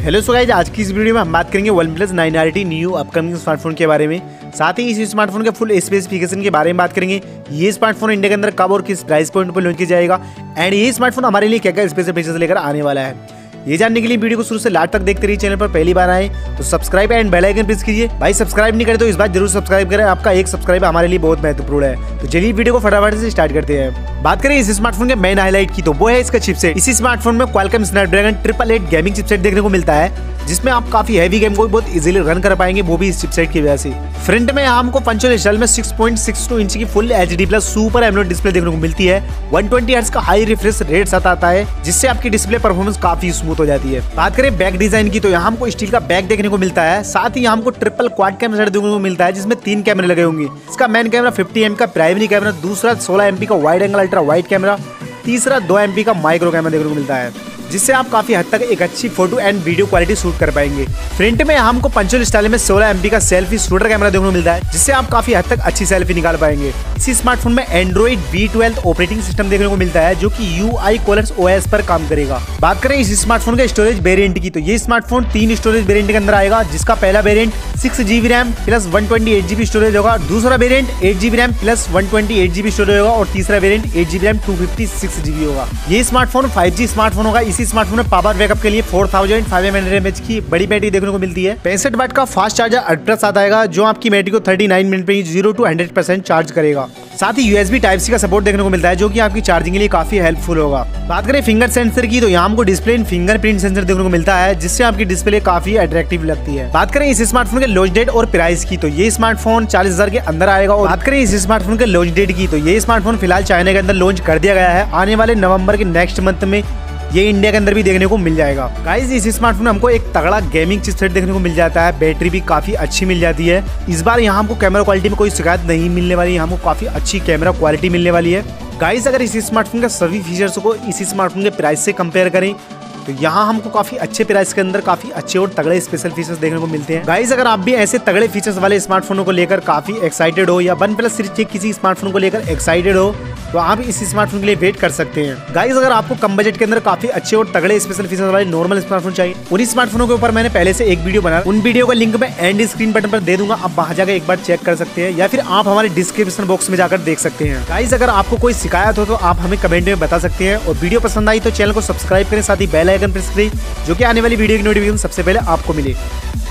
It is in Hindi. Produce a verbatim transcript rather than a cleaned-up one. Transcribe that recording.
हेलो सो गाइस, आज की इस वीडियो में हम बात करेंगे OnePlus nine R T new upcoming smartphone के बारे में। साथ ही इस स्मार्टफोन के फुल स्पेसिफिकेशन के बारे में बात करेंगे। ये स्मार्टफोन इंडिया के अंदर कब और किस प्राइस पॉइंट पर लॉन्च किया जाएगा एंड ये स्मार्टफोन हमारे लिए क्या क्या स्पेशल फीचर्स लेकर आने वाला है। ये जानने के लिए वीडियो को शुरू से लास्ट तक देखते रहिए। चैनल पर पहली बार आए तो subscribe and bell icon press कीजिए। भाई सब्सक्राइब नहीं करे तो इस बार जरूर सब्सक्राइब करें, आपका एक सब्सक्राइब हमारे लिए बहुत महत्वपूर्ण है। तो चलिए वीडियो को फटाफट से स्टार्ट करते हैं। बात करें इस स्मार्टफोन के मेन हाईलाइट की तो वो है इसका चिपसेट। इसी स्मार्टफोन में Qualcomm Snapdragon triple eight gaming chipset देखने को मिलता है, जिसमें आप काफी हैवी गेम को बहुत इजीली रन कर पाएंगे, वो भी इस चिपसेट की वजह से। फ्रंट में हमको पंचोल डिस्प्ले में six point six two inch की full HD plus super AMOLED display देखने को मिलती है। वन ट्वेंटी हर्ट्ज का हाई रिफ्रेश रेट साथ आता है, जिससे आपकी डिस्प्ले परफॉर्मेंस काफी स्मूथ हो जाती है। बात करें बैक डिजाइन की तो यहाँ हमको स्टील का बैक देखने को मिलता है। साथ ही हमको ट्रिपल क्वाड कैमरा देखने को मिलता है, जिसमें तीन कैमरे लगे होंगे। इसका मेन कैमरा फिफ्टी एम का प्राइमरी कैमरा, दूसरा सोलह एम पी का wide angle ultra wide camera, तीसरा दो एम पी का माइक्रो कैमरा देखने को मिलता है, जिससे आप काफी हद तक एक अच्छी photo and video quality shoot कर पाएंगे। फ्रंट में हमको पंचोल स्टाइल में सोलह एम पी का सेल्फी शूटर कैमरा देखने को मिलता है, जिससे आप काफी हद तक अच्छी सेल्फी निकाल पाएंगे। इसी स्मार्टफोन में Android V twelve operating system देखने को मिलता है, जो कि यू आई कोलर्स ओ एस पर काम करेगा। बात करें इस स्मार्टफोन के स्टोरेज वेरिएंट की तो ये स्मार्टफोन तीन स्टोरेज वेरिएंट के अंदर आएगा, जिसका पहला variant six GB RAM plus one twenty eight GB storage होगा, दूसरा variant eight GB RAM plus one twenty eight GB storage होगा और तीसरा variant eight GB RAM two fifty six GB होगा। ये स्मार्टफोन फाइव जी स्मार्टफोन होगा। इसी स्मार्टफोन में पावर बैकअप के लिए four thousand five hundred MH की बड़ी बैटरी देखने को मिलती है। पैंसठ वाट का फास्ट चार्जर अल्ट्रा साथ आएगा, जो आपकी बैटरी को थर्टी नाइन मिनट में zero to hundred percent charge करेगा। साथ ही यूएसबी टाइप सी का सपोर्ट देखने को मिलता है, जो कि आपकी चार्जिंग के लिए काफी हेल्पफुल होगा। बात करें फिंगर सेंसर की तो यहाँ हमको डिस्प्ले इन फिंगरप्रिंट सेंसर देखने को मिलता है, जिससे आपकी डिस्प्ले काफी अट्रैक्टिव लगती है। बात करें इस स्मार्टफोन के लॉन्च डेट और प्राइस की तो ये स्मार्टफोन चालीस हजार के अंदर आएगा। और बात करें इस स्मार्टफोन के लॉन्च डेट की तो ये स्मार्टफोन फिलहाल चाइना के अंदर लॉन्च कर दिया गया है। आने वाले नवंबर के नेक्स्ट मंथ में ये इंडिया के अंदर भी देखने को मिल जाएगा। गाइस इस स्मार्टफोन में हमको एक तगड़ा गेमिंग चिपसेट देखने को मिल जाता है, बैटरी भी काफी अच्छी मिल जाती है। इस बार यहाँ हमको कैमरा क्वालिटी में कोई शिकायत नहीं मिलने वाली है, हमको काफी अच्छी कैमरा क्वालिटी मिलने वाली है। गाइस अगर इस स्मार्टफोन के सभी फीचर्स को इस स्मार्टफोन के प्राइस से कंपेयर करें तो यहाँ हमको काफी अच्छे प्राइस के अंदर काफी अच्छे और तगड़े स्पेशल फीचर्स देखने को मिलते हैं। गाइस अगर आप भी ऐसे तगड़े फीचर्स वाले स्मार्टफोनों को लेकर काफी एक्साइटेड हो या वन प्लस सीरीज के किसी स्मार्टफोन को लेकर एक्साइटेड हो तो आप इस स्मार्टफोन के लिए वेट कर सकते हैं। गाइस अगर आपको कम बजट के अंदर काफी अच्छे और तगड़े स्पेशल फीचर्स वाले नॉर्मल स्मार्टफोन चाहिए, उन स्मार्टफोनों के ऊपर मैंने पहले से एक वीडियो बनाया, उन वीडियो का लिंक मैं एंड स्क्रीन बटन पर दे दूंगा, आप वहां जाकर एक बार चेक कर सकते हैं या फिर आप हमारे डिस्क्रिप्शन बॉक्स में जाकर देख सकते हैं। गाइस अगर आपको कोई शिकायत हो तो आप हमें कमेंट में बता सकते हैं और वीडियो पसंद आई तो चैनल को सब्सक्राइब करें, साथ ही बेल आइकन प्रेस करें, जो कि आने वाली वीडियो की नोटिफिकेशन सबसे पहले आपको मिले।